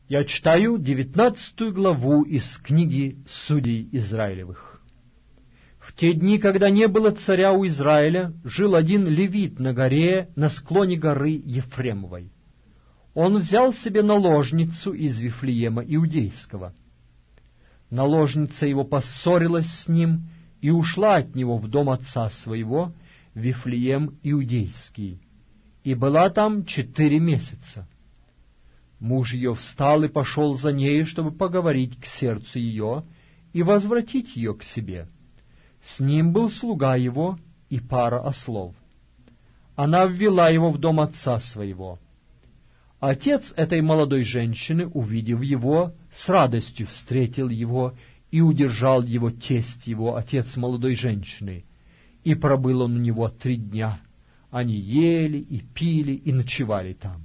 Я читаю 19 главу из книги Судей Израилевых. В те дни, когда не было царя у Израиля, жил один левит на горе, на склоне горы Ефремовой. Он взял себе наложницу из Вифлеема Иудейского. Наложница его поссорилась с ним и ушла от него в дом отца своего, Вифлеем Иудейский, и была там 4 месяца. Муж ее встал и пошел за ней, чтобы поговорить к сердцу ее и возвратить ее к себе. С ним был слуга его и пара ослов. Она ввела его в дом отца своего. Отец этой молодой женщины, увидев его, с радостью встретил его и удержал его тесть его, отец молодой женщины. И пробыл он у него 3 дня. Они ели и пили и ночевали там.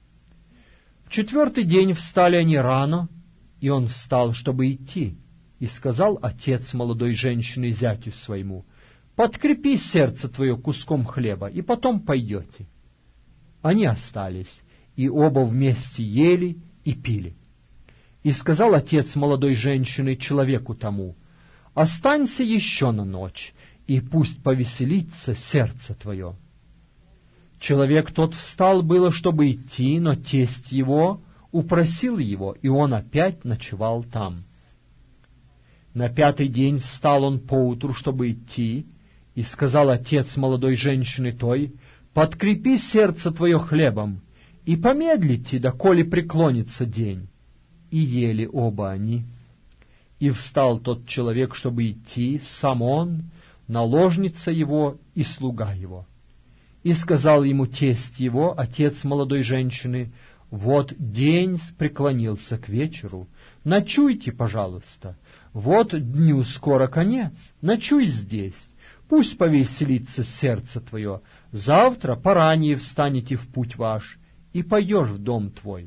В 4-й день встали они рано, и он встал, чтобы идти. И сказал отец молодой женщины зятю своему: «Подкрепи сердце твое куском хлеба, и потом пойдете». Они остались, и оба вместе ели и пили. И сказал отец молодой женщины человеку тому: «Останься еще на ночь, и пусть повеселится сердце твое». Человек тот встал было, чтобы идти, но тесть его упросил его, и он опять ночевал там. На 5-й день встал он поутру, чтобы идти, и сказал отец молодой женщины той: «Подкрепи сердце твое хлебом, и помедлите, доколе преклонится день». И ели оба они. И встал тот человек, чтобы идти, сам он, наложница его и слуга его. И сказал ему тесть его, отец молодой женщины: «Вот день преклонился к вечеру, ночуйте, пожалуйста. Вот дню скоро конец, ночуй здесь, пусть повеселится сердце твое. Завтра поранее встанете в путь ваш, и пойдешь в дом твой».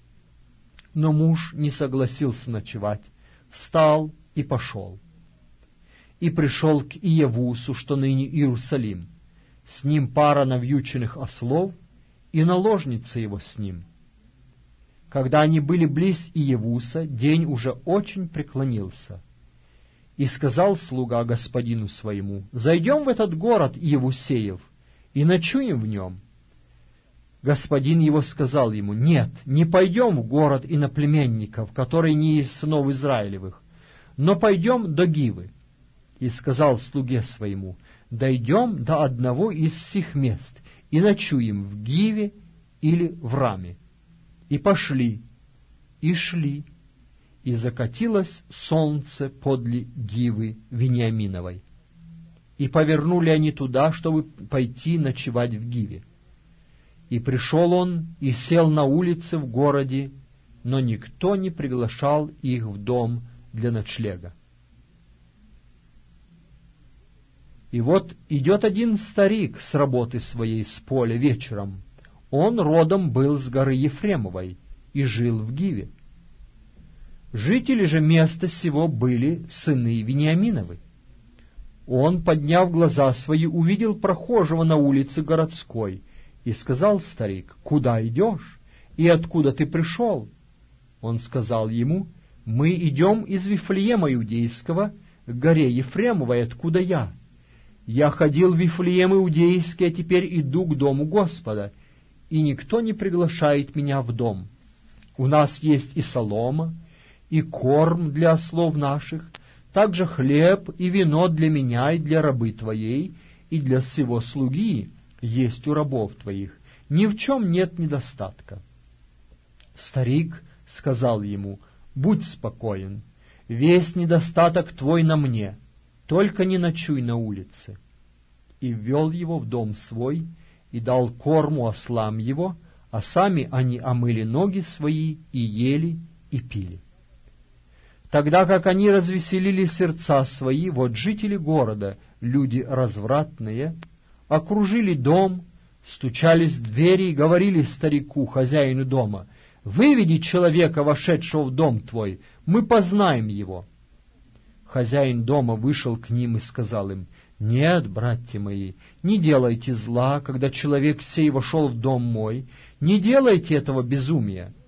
Но муж не согласился ночевать, встал и пошел. И пришел к Иевусу, что ныне Иерусалим. С ним пара навьюченных ослов, и наложница его с ним. Когда они были близ Иевуса, день уже очень преклонился. И сказал слуга господину своему: «Зайдем в этот город Иевусеев, и ночуем в нем». Господин его сказал ему: «Нет, не пойдем в город иноплеменников, которые не из сынов Израилевых, но пойдем до Гивы». И сказал слуге своему: «Дойдем до одного из сих мест, и ночуем в Гиве или в Раме». И пошли, и шли, и закатилось солнце подле Гивы Вениаминовой. И повернули они туда, чтобы пойти ночевать в Гиве. И пришел он и сел на улице в городе, но никто не приглашал их в дом для ночлега. И вот идет один старик с работы своей с поля вечером. Он родом был с горы Ефремовой и жил в Гиве. Жители же места сего были сыны Вениаминовы. Он, подняв глаза свои, увидел прохожего на улице городской, и сказал старик: «Куда идешь? И откуда ты пришел?» Он сказал ему: «Мы идем из Вифлеема Иудейского к горе Ефремовой, откуда я. Я ходил в Вифлеем Иудейский, а теперь иду к дому Господа, и никто не приглашает меня в дом. У нас есть и солома, и корм для ослов наших, также хлеб и вино для меня и для рабы твоей, и для сего слуги есть у рабов твоих. Ни в чем нет недостатка». Старик сказал ему: «Будь спокоен, весь недостаток твой на мне, только не ночуй на улице». И ввел его в дом свой, и дал корму ослам его, а сами они омыли ноги свои, и ели, и пили. Тогда как они развеселили сердца свои, вот жители города, люди развратные, окружили дом, стучались в двери и говорили старику, хозяину дома: «Выведи человека, вошедшего в дом твой, мы познаем его». Хозяин дома вышел к ним и сказал им: «Нет, братья мои, не делайте зла, когда человек сей вошел в дом мой, не делайте этого безумия.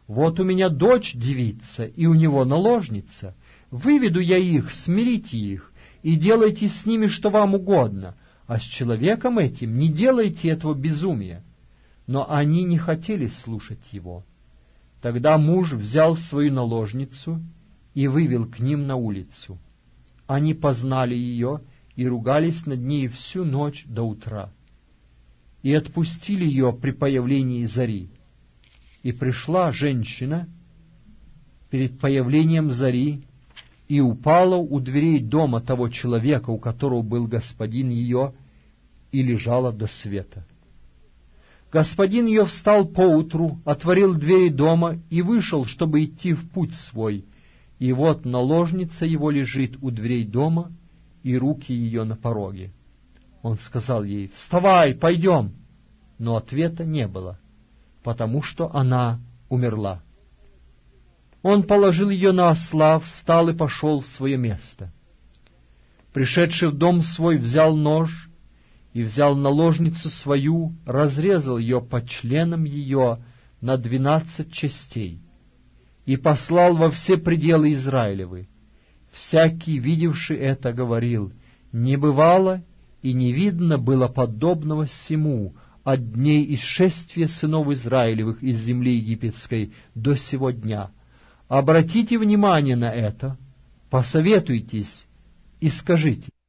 Вот у меня дочь девица, и у него наложница. Выведу я их, смирите их, и делайте с ними, что вам угодно, а с человеком этим не делайте этого безумия». Но они не хотели слушать его. Тогда муж взял свою наложницу и вывел к ним на улицу. Они познали ее и ругались над ней всю ночь до утра, и отпустили ее при появлении зари. И пришла женщина перед появлением зари и упала у дверей дома того человека, у которого был господин ее, и лежала до света. Господин ее встал поутру, отворил двери дома и вышел, чтобы идти в путь свой. И вот наложница его лежит у дверей дома, и руки ее на пороге. Он сказал ей: «Вставай, пойдем!» Но ответа не было, потому что она умерла. Он положил ее на осла, встал и пошел в свое место. Пришедший в дом свой, взял нож, и взял наложницу свою, разрезал ее по членам ее на 12 частей, и послал во все пределы Израилевы. Всякий, видевший это, говорил: не бывало и не видно было подобного сему от дней исшествия сынов Израилевых из земли египетской до сего дня. Обратите внимание на это, посоветуйтесь и скажите: